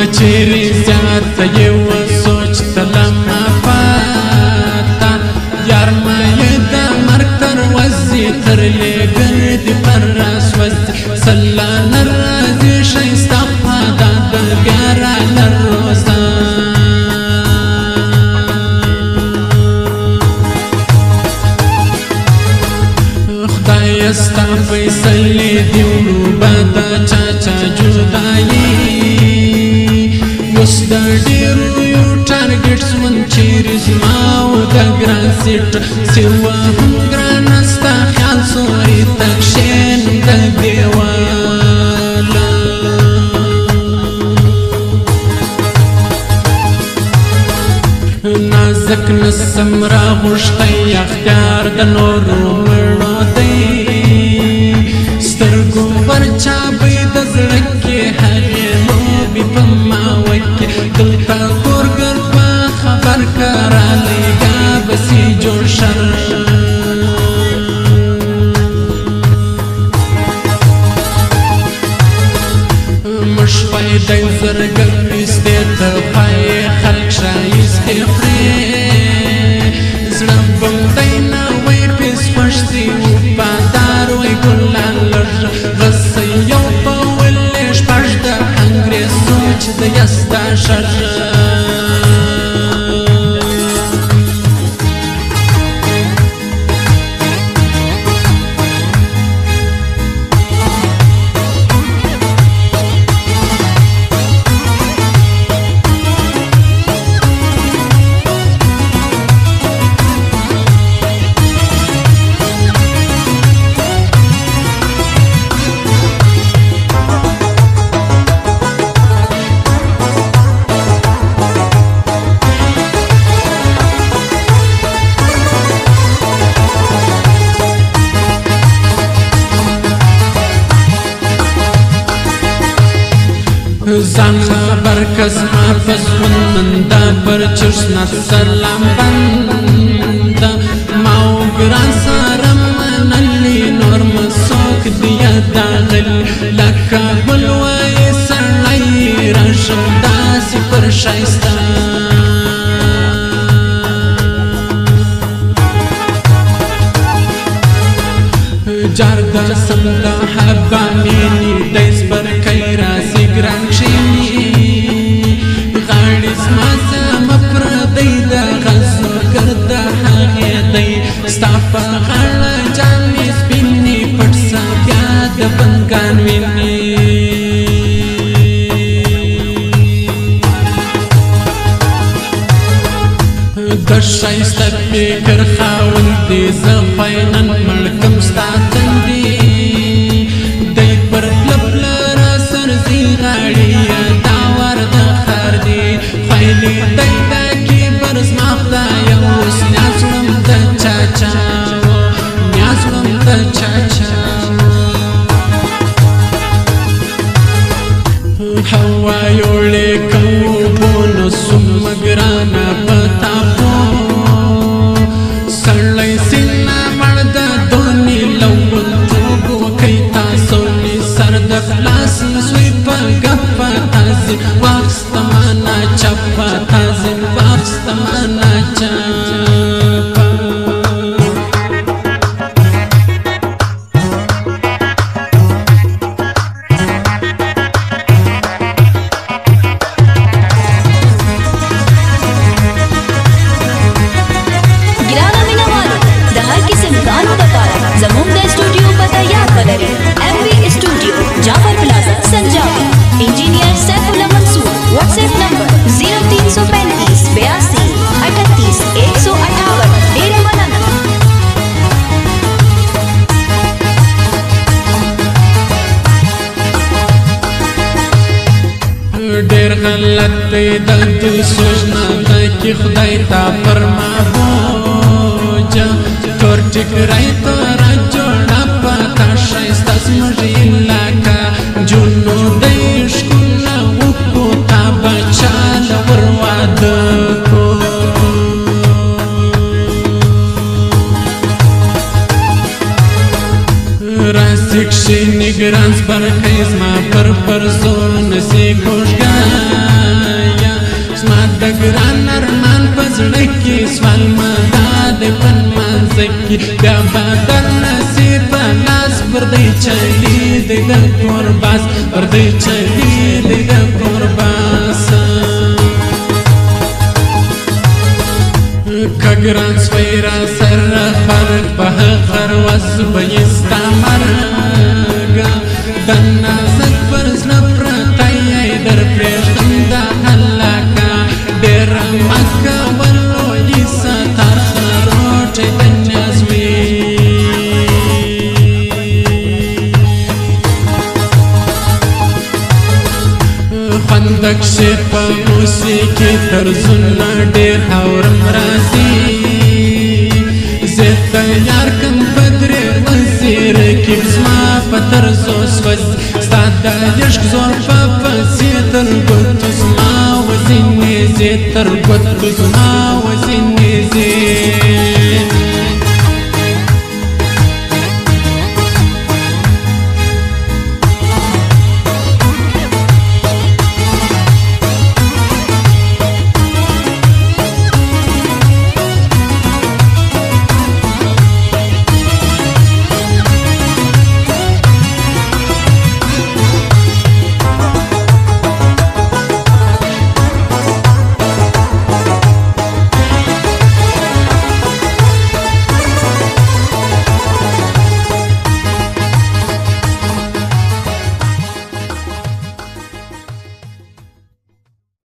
چیرې زیاته یې وسوچ تلمه پاته یار ما یې د مرګ تر وزي تر لېږل دي پر راس وزي سلا نه راځي ښایسته خواده د بیا راله روزه خدایه ستا فیصلې دي وړو به د چا چا جدایي اوس د ډېرو یو ټارګېټ ژوند چیرې زما او د ګران سیټ سوه هم ګرانه ستا خیال سوري تک شین د دیواله نازک نسم راغوښتی اختیار د نورو مړو دی سترګو پر چابۍ د زړه کې هغې لوبې په ماوه کې دلته کورګر په خبر که رالیږه بسې جوړ شر مشپی دی زرګر ایستې ته پایې خلک ښایستې خورې زړه بندی نه وی پیس پشتي وفادار وی ګلان لږ غسی یو په ولې شپږ د انګرېز سوچ د یستا شر ځان خبر کس ما پس منده پر چشنه سلام بنده ما و ګران سره منلي نور مسوک دیا داغلي لکه ګل وایي سړی راشم داسې پر ښایسته جار د سم د حبا مینې دی سپرکی راسي ګران کښېني غاړې زما زما پردی د غزوګر د هغې دی ستا په غاړه جامې سپینې پټ ساتیا د بنګان وینې د ښایسته فکر خاوند دی زه فینن مړکم ستا تندي دی پر پله پله را سرځي غاړې داور د ښار دی خیلې دی دا کیبر زما خدایه اوس نیاز وړم د چا چا نیاز وړم د چا چا هوا یوړې کوو نو څومره ګرانه په تاپو سړی سینه مړ د دونې لوګونتوب وکئ تاسو مې سر د خلاص زوی په ګپه تازي واخیستمه ناچپه تازي واخیستمه ناچپه engineer Saifullah Mansoor WhatsApp number 0335 82 38 158 Dera Maulana ډېر غلط دی د دوی سوچنه ده چې خدای ته پر مابوجه تور ټیکری ته را جوړه پته ښایسته زموږ علاقه جونو دی ښکونه وکړو تا به چاله ور واده کړو راسي کښېني ګران سپرکی زما پر زو نسي کوږګان دګران ارمان پزړه کې سوال مدا د پنځ کې بیا بدل نصیب لاس پر دې چلی د قرباس پر دې چلی د قرباس کګران سویرا سر فرق په هر وس بيستا مرګ دنا زک پر زړه پرتای در پرېږدم د هلاکا ډېر مکه ولو یې ستر خروټې د نازوي خوندک شي په موسیقي طرزونه ډېر اورم راځي زه تیار کم په درې وزیر کې زما په طرزو سوځ ستا د عشق زور په پسې تر ګوتو زما وزینې زه تر ګوتو زما وزینې زه